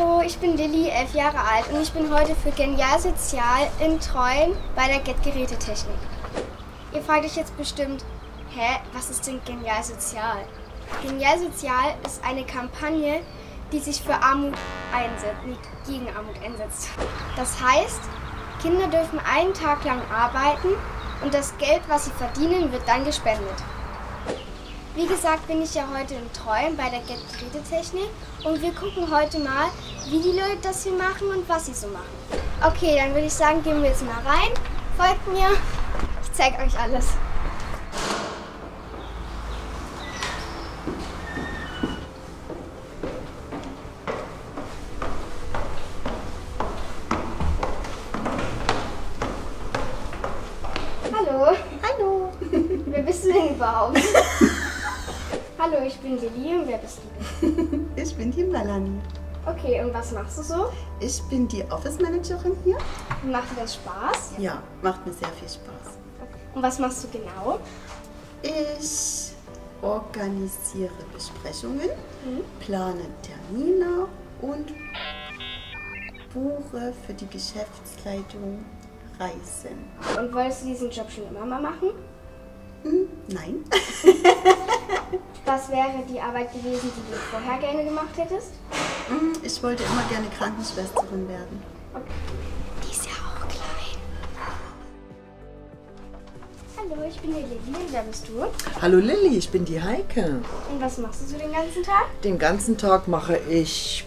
Hallo, ich bin Lilly, 11 Jahre alt und ich bin heute für Genial Sozial in Treuen bei der GET Gerätetechnik. Ihr fragt euch jetzt bestimmt, was ist denn Genial Sozial? Genial Sozial ist eine Kampagne, die sich für Armut einsetzt, nicht gegen Armut einsetzt. Das heißt, Kinder dürfen einen Tag lang arbeiten und das Geld, was sie verdienen, wird dann gespendet. Wie gesagt, bin ich ja heute in Treuen bei der GET Gerätetechnik und wir gucken heute mal, wie die Leute das hier machen und was sie so machen. Okay, dann würde ich sagen, gehen wir jetzt mal rein. Folgt mir, ich zeige euch alles. Hallo. Hallo. Wer bist du denn überhaupt? Hallo, ich bin Lilly und wer bist du? Ich bin die Melanie. Okay, und was machst du so? Ich bin die Office Managerin hier. Macht dir das Spaß? Ja, macht mir sehr viel Spaß. Und was machst du genau? Ich organisiere Besprechungen, plane Termine und buche für die Geschäftsleitung Reisen. Und wolltest du diesen Job schon immer mal machen? Nein. Was wäre die Arbeit gewesen, die du vorher gerne gemacht hättest? Ich wollte immer gerne Krankenschwesterin werden. Okay. Die ist ja auch klein. Hallo, ich bin die Lilly und wer bist du? Hallo Lilly, ich bin die Heike. Und was machst du so den ganzen Tag? Den ganzen Tag mache ich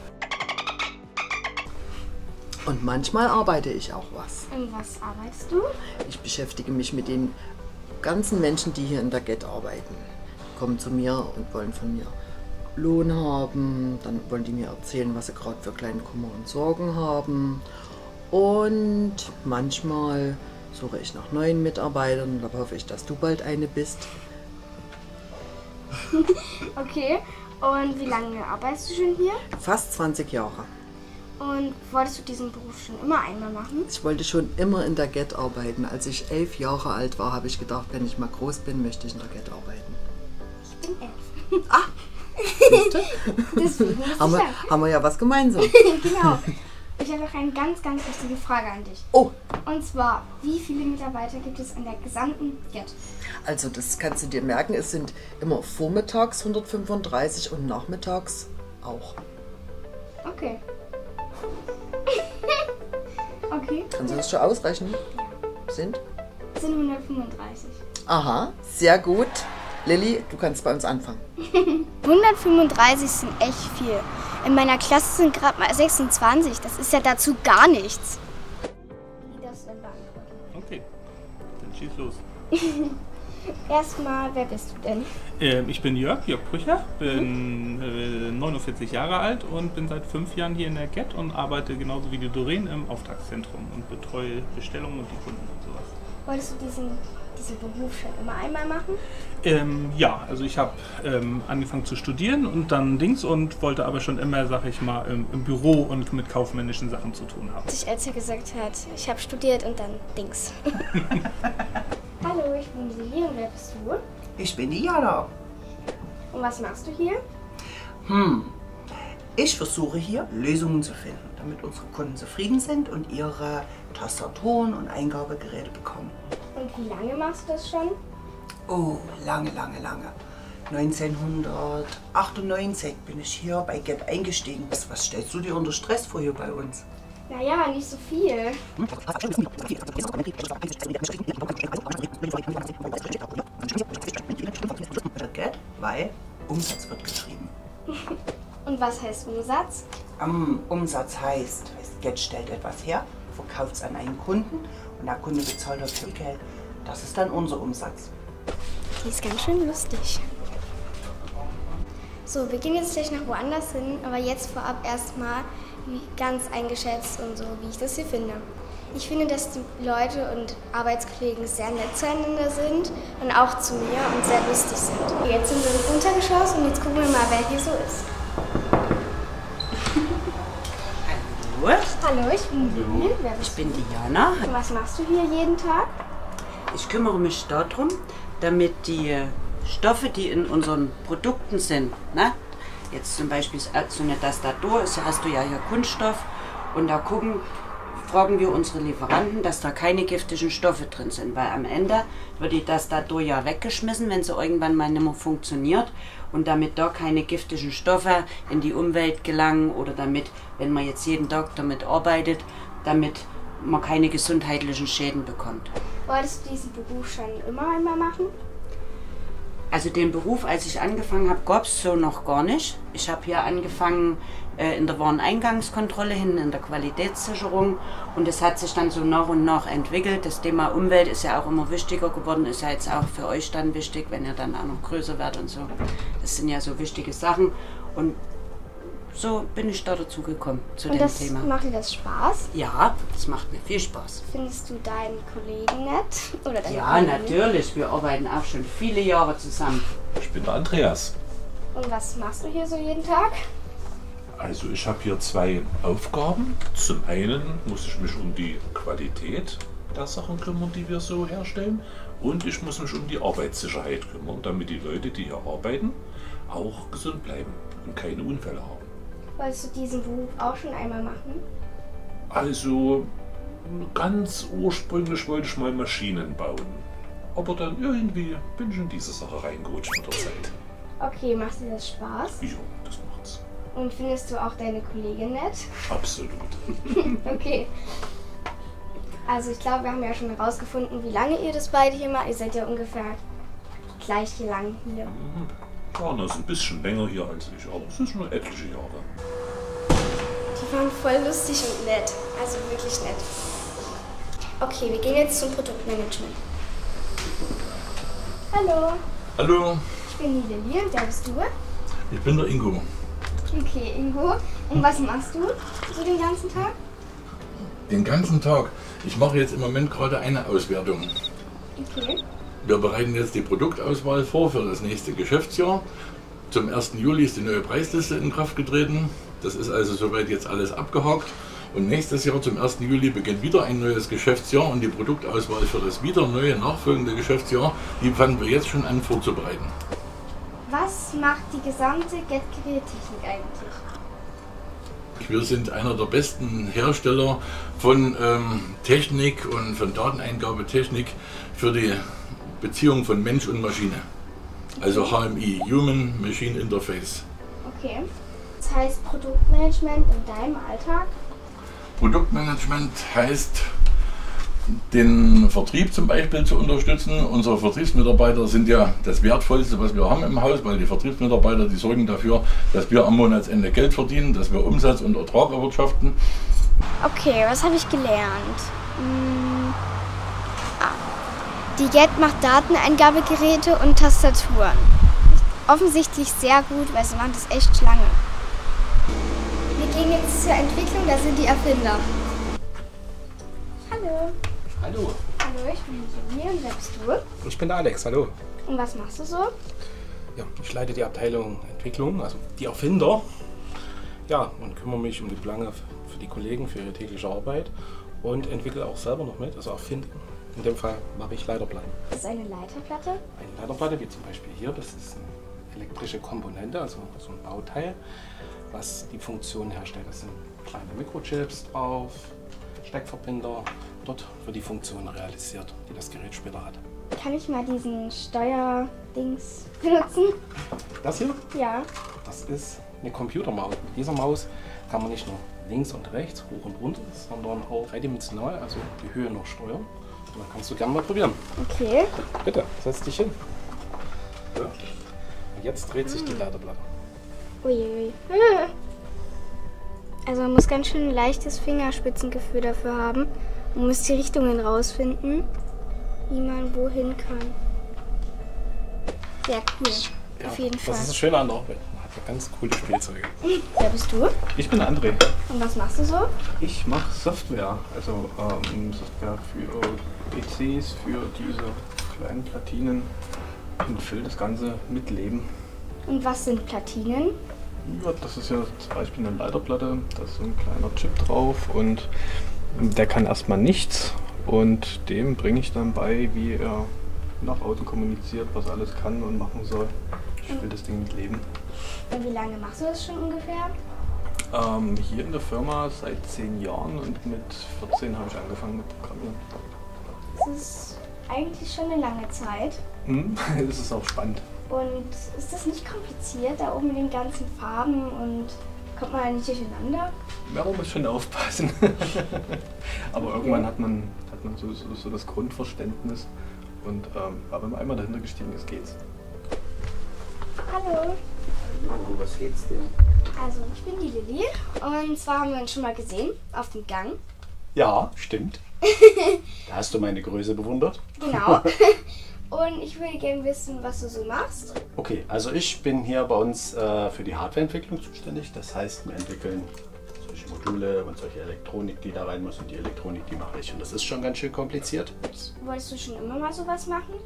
und manchmal arbeite ich auch was. Und was arbeitest du? Ich beschäftige mich mit den ganzen Menschen, die hier in der GET arbeiten. Die kommen zu mir und wollen von mir Lohn haben, dann wollen die mir erzählen, was sie gerade für kleine Kummer und Sorgen haben. Und manchmal suche ich nach neuen Mitarbeitern, da hoffe ich, dass du bald eine bist. Okay, und wie lange arbeitest du schon hier? Fast 20 Jahre. Und wolltest du diesen Beruf schon immer einmal machen? Ich wollte schon immer in der GET arbeiten. Als ich 11 Jahre alt war, habe ich gedacht, wenn ich mal groß bin, möchte ich in der GET arbeiten. Ich bin 11. Ah! Deswegen haben wir ja was gemeinsam. Genau. Ich habe noch eine ganz, ganz wichtige Frage an dich. Oh! Und zwar, wie viele Mitarbeiter gibt es an der gesamten GET? Also das kannst du dir merken, es sind immer vormittags 135 und nachmittags auch. Okay. Okay. Kannst du das schon ausrechnen? Sind? Es sind 135. Aha, sehr gut. Lilly, du kannst bei uns anfangen. 135 sind echt viel. In meiner Klasse sind gerade mal 26. Das ist ja dazu gar nichts. Wie das denn beantworten? Okay, dann schieß los. Erstmal, wer bist du denn? Ich bin Jörg Brücher, bin 49 Jahre alt und bin seit 5 Jahren hier in der GET und arbeite genauso wie die Doreen im Auftragszentrum und betreue Bestellungen und die Kunden und sowas. Wolltest du diesen Beruf schon immer einmal machen? Ja, also ich habe angefangen zu studieren und dann und wollte aber schon immer, sag ich mal, im Büro und mit kaufmännischen Sachen zu tun haben. Als er gesagt hat, ich habe studiert und dann Dings. Hallo, ich bin Lilly und wer bist du? Ich bin die Jana. Und was machst du hier? Ich versuche hier Lösungen zu finden, damit unsere Kunden zufrieden sind und ihre Tastaturen und Eingabegeräte bekommen. Und wie lange machst du das schon? Oh, lange. 1998 bin ich hier bei GET eingestiegen. Was stellst du dir unter Stress vor hier bei uns? Naja, nicht so viel. GET, weil Umsatz wird geschrieben. Und was heißt Umsatz? Umsatz heißt, GET stellt etwas her, verkauft es an einen Kunden und der Kunde bezahlt dafür Geld. Das ist dann unser Umsatz. Die ist ganz schön lustig. So, wir gehen jetzt gleich noch woanders hin, aber jetzt vorab erstmal ganz eingeschätzt und so, wie ich das hier finde. Ich finde, dass die Leute und Arbeitskollegen sehr nett zueinander sind und auch zu mir und sehr lustig sind. Jetzt sind wir im Untergeschoss und jetzt gucken wir mal, wer hier so ist. Hallo. Hallo, ich bin Lilly. Wer bist Ich bin Diana. du? Und was machst du hier jeden Tag? Ich kümmere mich darum, damit die Stoffe, die in unseren Produkten sind, ne, Jetzt zum Beispiel so eine Tastatur, hast du ja hier Kunststoff und da fragen wir unsere Lieferanten, dass da keine giftigen Stoffe drin sind, weil am Ende wird die Tastatur ja weggeschmissen, wenn sie irgendwann mal nicht mehr funktioniert und damit da keine giftigen Stoffe in die Umwelt gelangen oder damit, wenn man jetzt jeden Tag damit arbeitet, damit man keine gesundheitlichen Schäden bekommt. Wolltest du diesen Beruf schon immer einmal machen? Also den Beruf, als ich angefangen habe, gab es so noch gar nicht. Ich habe hier angefangen in der Wareneingangskontrolle, hinten in der Qualitätssicherung und es hat sich dann so nach und nach entwickelt. Das Thema Umwelt ist ja auch immer wichtiger geworden, ist ja jetzt auch für euch dann wichtig, wenn ihr dann auch noch größer werdet und so. Das sind ja so wichtige Sachen und so bin ich da dazu gekommen, zu dem Thema. Und macht dir das Spaß? Ja, das macht mir viel Spaß. Findest du deinen Kollegen nett? Oder deine Ja, Kollegin? natürlich. Wir arbeiten auch schon viele Jahre zusammen. Ich bin der Andreas. Und was machst du hier so jeden Tag? Also ich habe hier zwei Aufgaben. Zum einen muss ich mich um die Qualität der Sachen kümmern, die wir so herstellen. Und ich muss mich um die Arbeitssicherheit kümmern, damit die Leute, die hier arbeiten, auch gesund bleiben und keine Unfälle haben. Wolltest du diesen Beruf auch schon einmal machen? Also ganz ursprünglich wollte ich mal Maschinen bauen. Aber dann irgendwie bin ich in diese Sache reingerutscht mit der Zeit. Okay, macht dir das Spaß? Ja, das macht's. Und findest du auch deine Kollegin nett? Absolut. Okay. Also ich glaube, wir haben ja schon herausgefunden, wie lange ihr das beide hier macht. Ihr seid ja ungefähr gleich lang hier. Jana ist ein bisschen länger hier als ich, aber es ist schon etliche Jahre. Die waren voll lustig und nett. Also wirklich nett. Okay, wir gehen jetzt zum Produktmanagement. Hallo, Hallo, ich bin die Lilly und wer bist du? ich bin der Ingo. Okay, Ingo. Und was machst du so den ganzen Tag? Den ganzen Tag. Ich mache jetzt im Moment gerade eine Auswertung. Okay. Wir bereiten jetzt die Produktauswahl vor für das nächste Geschäftsjahr. Zum 1. Juli ist die neue Preisliste in Kraft getreten. Das ist also soweit jetzt alles abgehakt. Und nächstes Jahr zum 1. Juli beginnt wieder ein neues Geschäftsjahr und die Produktauswahl für das wieder neue nachfolgende Geschäftsjahr, die fangen wir jetzt schon an vorzubereiten. Was macht die gesamte Get-Gerättechnik eigentlich? Wir sind einer der besten Hersteller von Technik und von Dateneingabetechnik für die Beziehung von Mensch und Maschine. Also HMI, Human Machine Interface. Okay. Das heißt Produktmanagement in deinem Alltag? Produktmanagement heißt, den Vertrieb zum Beispiel zu unterstützen. Unsere Vertriebsmitarbeiter sind ja das Wertvollste, was wir haben im Haus, weil die Vertriebsmitarbeiter, die sorgen dafür, dass wir am Monatsende Geld verdienen, dass wir Umsatz und Ertrag erwirtschaften. Okay, was habe ich gelernt? Die Get macht Dateneingabegeräte und Tastaturen. Offensichtlich sehr gut, weil sie machen das echt lange. Wir gehen jetzt zur Entwicklung, da sind die Erfinder. Hallo. Hallo, Hallo, ich bin die Lilly und wer bist du? ich bin der Alex, hallo. Und was machst du so? Ja, ich leite die Abteilung Entwicklung, also die Erfinder. Ja, und kümmere mich um die Belange für die Kollegen, für ihre tägliche Arbeit und entwickle auch selber noch mit, also erfinden. In dem Fall mache ich Leiterplatten. Das ist eine Leiterplatte. Eine Leiterplatte, wie zum Beispiel hier, das ist eine elektrische Komponente, also so ein Bauteil, was die Funktion herstellt. Das sind kleine Mikrochips drauf, Steckverbinder. Dort wird die Funktion realisiert, die das Gerät später hat. Kann ich mal diesen Steuerdings benutzen? Das hier, Ja. das ist eine Computermaus. Mit dieser Maus kann man nicht nur links und rechts, hoch und runter, sondern auch dreidimensional, also die Höhe noch steuern. Und dann kannst du gerne mal probieren. Okay. Bitte, setz dich hin. So. Und jetzt dreht sich die Leiterplatte. Uiui. Also man muss ganz schön ein leichtes Fingerspitzengefühl dafür haben. Man muss die Richtungen rausfinden, wie man wohin kann. Sehr cool. Ja, Auf jeden Fall. Das ist das Schöne an der Arbeit. Man hat ja ganz coole Spielzeuge. Wer bist du? Ich bin André. Und was machst du so? Ich mache Software, also Software für PCs, für diese kleinen Platinen und fülle das Ganze mit Leben. Und was sind Platinen? Ja, das ist ja zum Beispiel eine Leiterplatte, da ist so ein kleiner Chip drauf und der kann erstmal nichts und dem bringe ich dann bei, wie er nach außen kommuniziert, was alles kann und machen soll. Ich will das Ding mit leben. Und wie lange machst du das schon ungefähr? Hier in der Firma seit 10 Jahren und mit 14 habe ich angefangen mit Programmieren. Das ist eigentlich schon eine lange Zeit. Das ist auch spannend. Und ist das nicht kompliziert, da oben mit den ganzen Farben und kommt man da nicht durcheinander? Ja, man muss schon aufpassen. Aber irgendwann hat man so das Grundverständnis und wenn man einmal dahinter gestiegen ist, geht's. Hallo. Hallo, was geht's denn? Also, ich bin die Lilly und zwar haben wir uns schon mal gesehen auf dem Gang. Ja, stimmt. Da hast du meine Größe bewundert. Genau. Und ich würde gerne wissen, was du so machst. Okay, also ich bin hier bei uns für die Hardwareentwicklung zuständig. Das heißt, wir entwickeln solche Module und solche Elektronik, die da rein muss. Und die Elektronik, die mache ich. Und das ist schon ganz schön kompliziert. Wolltest du schon immer mal sowas machen?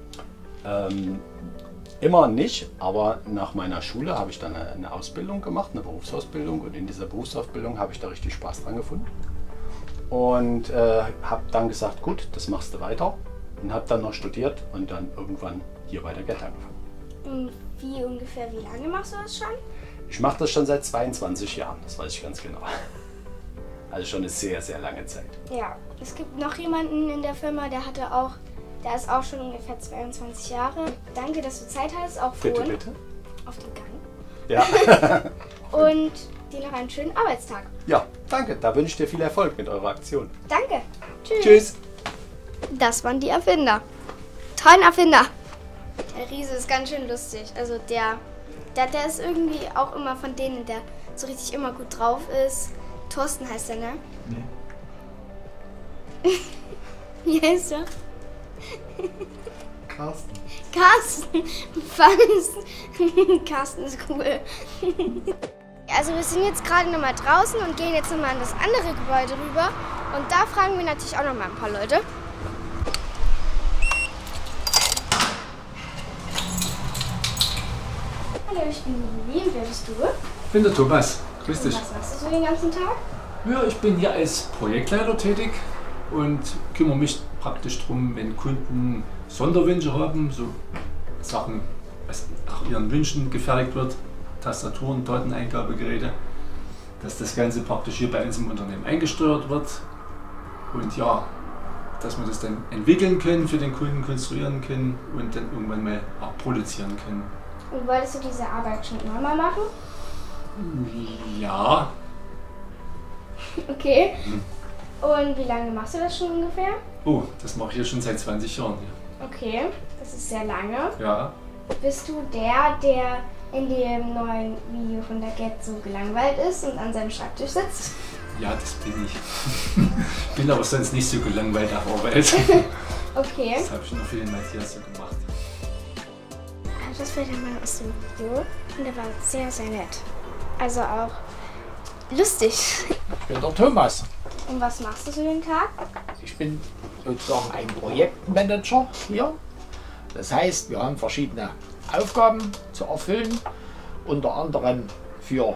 Immer nicht, aber nach meiner Schule habe ich dann eine Ausbildung gemacht, eine Berufsausbildung. Und in dieser Berufsausbildung habe ich da richtig Spaß dran gefunden. Und habe dann gesagt, gut, das machst du weiter. Und habe dann noch studiert und dann irgendwann hier bei der GET angefangen. Und wie lange machst du das schon? Ich mache das schon seit 22 Jahren, das weiß ich ganz genau. Also schon eine sehr, sehr lange Zeit. Ja, es gibt noch jemanden in der Firma, der ist auch schon ungefähr 22 Jahre. Danke, dass du Zeit hattest, auch vorhin. Bitte, bitte. Auf dem Gang. Ja. Und dir noch einen schönen Arbeitstag. Ja, danke. Da wünsche ich dir viel Erfolg mit eurer Aktion. Danke. Tschüss. Tschüss. Das waren die Erfinder. Tollen Erfinder. Der Riese ist ganz schön lustig. Also der ist irgendwie auch immer von denen, der so richtig immer gut drauf ist. Thorsten heißt er, ne? Nee. Wie heißt er? Carsten. Carsten. Was? Carsten ist cool. Also wir sind jetzt gerade nochmal draußen und gehen jetzt nochmal an das andere Gebäude rüber. Und da fragen wir natürlich auch nochmal ein paar Leute. Hallo, ich bin die Lilly und wer bist du? Ich bin der Thomas. Grüß dich. Was machst du so den ganzen Tag? Ja, ich bin hier als Projektleiter tätig und kümmere mich praktisch darum, wenn Kunden Sonderwünsche haben, so Sachen, was nach ihren Wünschen gefertigt wird, Tastaturen, Dateneingabegeräte, dass das Ganze praktisch hier bei uns im Unternehmen eingesteuert wird und ja, dass wir das dann entwickeln können, für den Kunden konstruieren können und dann irgendwann mal auch produzieren können. Und wolltest du diese Arbeit schon immer mal machen? Ja. Okay. Und wie lange machst du das schon ungefähr? Oh, das mache ich jetzt schon seit 20 Jahren hier. Okay, das ist sehr lange. Ja. Bist du der in dem neuen Video von der GET so gelangweilt ist und an seinem Schreibtisch sitzt? Ja, das bin ich. Ich bin aber sonst nicht so gelangweilt auf Arbeit. Okay. Das habe ich noch für den Matthias so gemacht. Das war der Mann aus dem Video und der war sehr, sehr nett. Also auch lustig. Ich bin der Thomas. Und was machst du so den Tag? Ich bin sozusagen ein Projektmanager hier. Das heißt, wir haben verschiedene Aufgaben zu erfüllen. Unter anderem für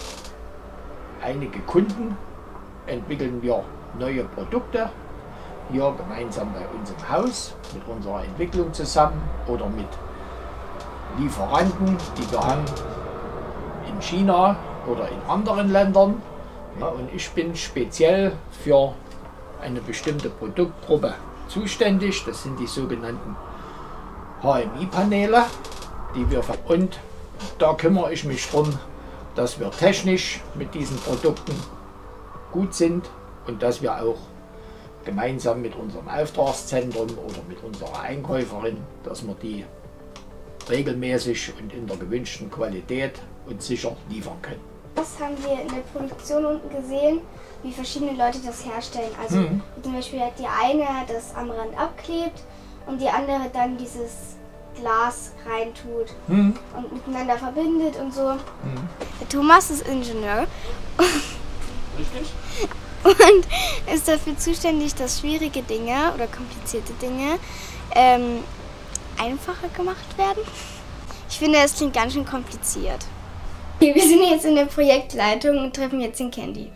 einige Kunden entwickeln wir neue Produkte. Hier gemeinsam bei uns im Haus mit unserer Entwicklung zusammen oder mit Lieferanten, die wir haben in China oder in anderen Ländern. Ja, und ich bin speziell für eine bestimmte Produktgruppe zuständig. Das sind die sogenannten HMI-Paneele, und da kümmere ich mich darum, dass wir technisch mit diesen Produkten gut sind und dass wir auch gemeinsam mit unserem Auftragszentrum oder mit unserer Einkäuferin, dass wir die regelmäßig und in der gewünschten Qualität und sicher liefern können. Das haben wir in der Produktion unten gesehen, wie verschiedene Leute das herstellen. Also zum Beispiel hat die eine das am Rand abklebt und die andere dann dieses Glas reintut und miteinander verbindet und so. Der Thomas ist Ingenieur. Richtig? Und ist dafür zuständig, dass schwierige Dinge oder komplizierte Dinge einfacher gemacht werden. Ich finde, es klingt ganz schön kompliziert. Okay, wir sind jetzt in der Projektleitung und treffen jetzt den Candy.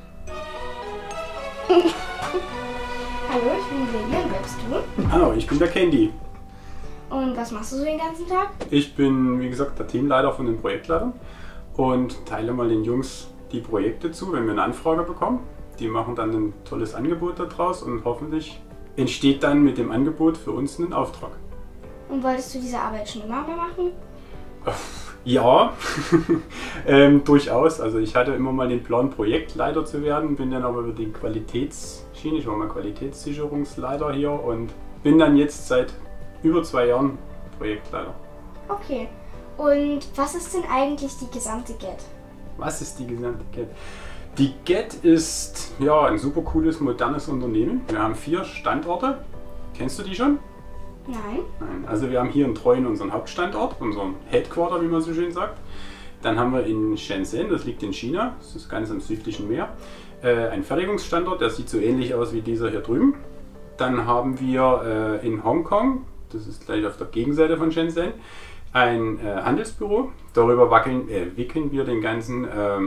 Hallo, ich bin Lilly und wer bist du? Hallo, ich bin der Candy. Und was machst du so den ganzen Tag? Ich bin, wie gesagt, der Teamleiter von den Projektleitern und teile mal den Jungs die Projekte zu, wenn wir eine Anfrage bekommen. Die machen dann ein tolles Angebot daraus und hoffentlich entsteht dann mit dem Angebot für uns ein Auftrag. Und wolltest du diese Arbeit schon immer mal machen? Ja, durchaus. Also ich hatte immer mal den Plan, Projektleiter zu werden, bin dann aber über die Qualitätsschiene, ich war mal Qualitätssicherungsleiter hier und bin dann jetzt seit über 2 Jahren Projektleiter. Okay. Und was ist denn eigentlich die gesamte GET? Was ist die gesamte GET? Die GET ist ja ein super cooles, modernes Unternehmen. Wir haben 4 Standorte. Kennst du die schon? Nein. Nein. Also wir haben hier in Treuen unseren Hauptstandort, unseren Headquarter, wie man so schön sagt. Dann haben wir in Shenzhen, das liegt in China, das ist ganz am südlichen Meer, einen Fertigungsstandort, der sieht so ähnlich aus wie dieser hier drüben. Dann haben wir in Hongkong, das ist gleich auf der Gegenseite von Shenzhen, ein Handelsbüro. Darüber wickeln wir den ganzen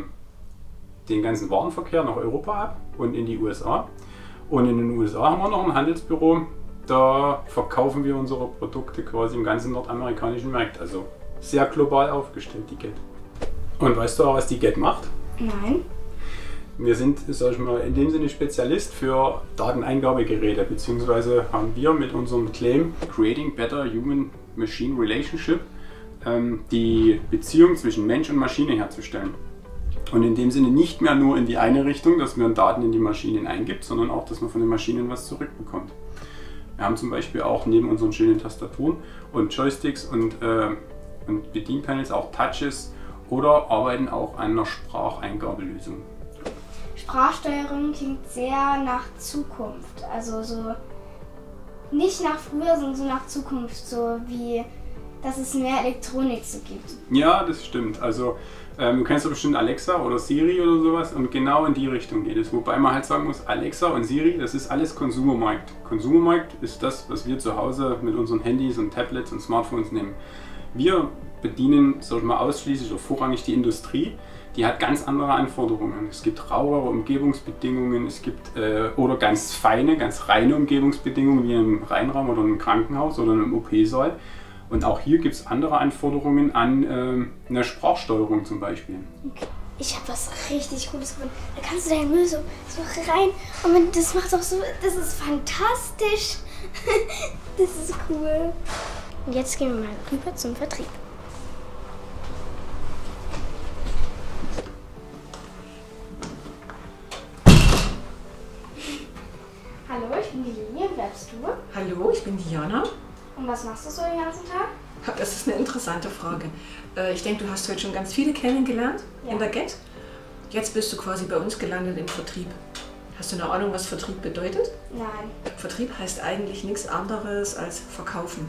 Warenverkehr nach Europa ab und in die USA. Und in den USA haben wir noch ein Handelsbüro, da verkaufen wir unsere Produkte quasi im ganzen nordamerikanischen Markt. Also sehr global aufgestellt, die GET. Und weißt du auch, was die GET macht? Nein. Wir sind, sag ich mal, in dem Sinne Spezialist für Dateneingabegeräte, beziehungsweise haben wir mit unserem Claim Creating Better Human-Machine Relationship die Beziehung zwischen Mensch und Maschine herzustellen. Und in dem Sinne nicht mehr nur in die eine Richtung, dass man Daten in die Maschinen eingibt, sondern auch, dass man von den Maschinen was zurückbekommt. Wir haben zum Beispiel auch neben unseren schönen Tastaturen und Joysticks und Bedienpanels auch Touches oder arbeiten auch an einer Spracheingabelösung. Sprachsteuerung klingt sehr nach Zukunft, also so nicht nach früher, sondern so nach Zukunft, so wie, dass es mehr Elektronik so gibt. Ja, das stimmt. Also du kennst doch bestimmt Alexa oder Siri oder sowas und genau in die Richtung geht es. Wobei man halt sagen muss, Alexa und Siri, das ist alles Konsumermarkt. Konsumermarkt ist das, was wir zu Hause mit unseren Handys und Tablets und Smartphones nehmen. Wir bedienen, sag ich mal, ausschließlich oder vorrangig die Industrie. Die hat ganz andere Anforderungen. Es gibt rauere Umgebungsbedingungen, es gibt oder ganz feine, ganz reine Umgebungsbedingungen wie im Reinraum oder im Krankenhaus oder im OP-Saal. Und auch hier gibt es andere Anforderungen an eine Sprachsteuerung zum Beispiel. Okay. Ich habe was richtig Cooles gefunden. Da kannst du deinen Müll so rein und das macht auch so, das ist fantastisch. Das ist cool. Und jetzt gehen wir mal rüber zum Vertrieb. Hallo, ich bin die Linie. Wer bist du? Hallo, ich bin Diana. Und was machst du so den ganzen Tag? Das ist eine interessante Frage. Ich denke, du hast heute schon ganz viele kennengelernt in der GET. Jetzt bist du quasi bei uns gelandet im Vertrieb. Hast du eine Ahnung, was Vertrieb bedeutet? Nein. Vertrieb heißt eigentlich nichts anderes als verkaufen.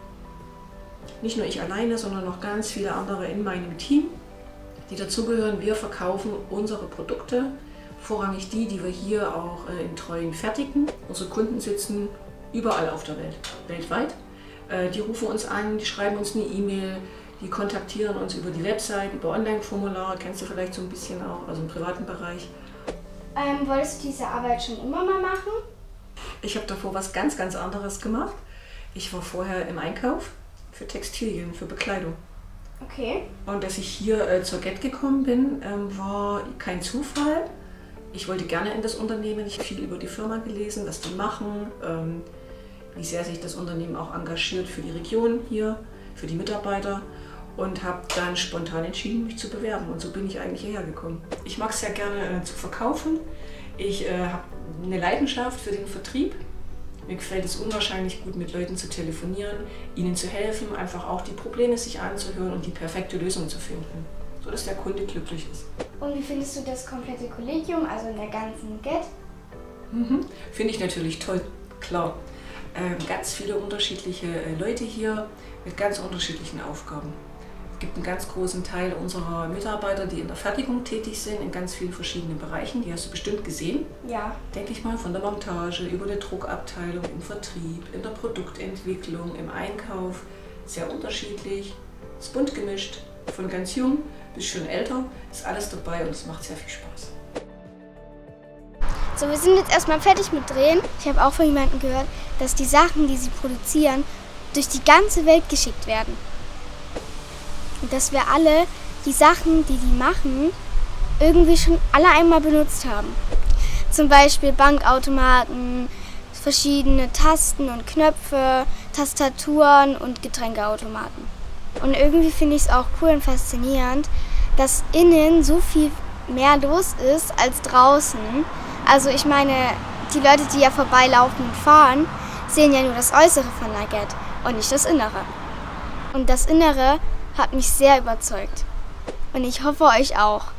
Nicht nur ich alleine, sondern noch ganz viele andere in meinem Team, die dazugehören. Wir verkaufen unsere Produkte, vorrangig die wir hier auch in Treuen fertigen. Unsere Kunden sitzen überall auf der Welt, weltweit. Die rufen uns an, die schreiben uns eine E-Mail, die kontaktieren uns über die Website, über Online-Formulare, kennst du vielleicht so ein bisschen auch, also im privaten Bereich. Wolltest du diese Arbeit schon immer mal machen? Ich habe davor was ganz, ganz anderes gemacht. Ich war vorher im Einkauf für Textilien, für Bekleidung. Okay. Und dass ich hier zur GET gekommen bin, war kein Zufall. Ich wollte gerne in das Unternehmen, ich habe viel über die Firma gelesen, was die machen, wie sehr sich das Unternehmen auch engagiert für die Region hier, für die Mitarbeiter und habe dann spontan entschieden, mich zu bewerben und so bin ich eigentlich hierher gekommen. Ich mag es sehr gerne zu verkaufen, ich habe eine Leidenschaft für den Vertrieb, mir gefällt es unwahrscheinlich gut mit Leuten zu telefonieren, ihnen zu helfen, einfach auch die Probleme sich anzuhören und die perfekte Lösung zu finden, sodass der Kunde glücklich ist. Und wie findest du das komplette Kollegium, also in der ganzen GET? Finde ich natürlich toll, klar. Ganz viele unterschiedliche Leute hier mit ganz unterschiedlichen Aufgaben. Es gibt einen ganz großen Teil unserer Mitarbeiter, die in der Fertigung tätig sind, in ganz vielen verschiedenen Bereichen. Die hast du bestimmt gesehen. Ja. Denke ich mal, von der Montage über die Druckabteilung, im Vertrieb, in der Produktentwicklung, im Einkauf. Sehr unterschiedlich, ist bunt gemischt, von ganz jung bis schon älter, ist alles dabei und es macht sehr viel Spaß. So, wir sind jetzt erstmal fertig mit Drehen. Ich habe auch von jemandem gehört, dass die Sachen, die sie produzieren, durch die ganze Welt geschickt werden. Und dass wir alle die Sachen, die die machen, irgendwie schon alle einmal benutzt haben. Zum Beispiel Bankautomaten, verschiedene Tasten und Knöpfe, Tastaturen und Getränkeautomaten. Und irgendwie finde ich es auch cool und faszinierend, dass innen so viel mehr los ist als draußen. Also ich meine, die Leute, die ja vorbeilaufen und fahren, sehen ja nur das Äußere von der Get und nicht das Innere. Und das Innere hat mich sehr überzeugt. Und ich hoffe euch auch.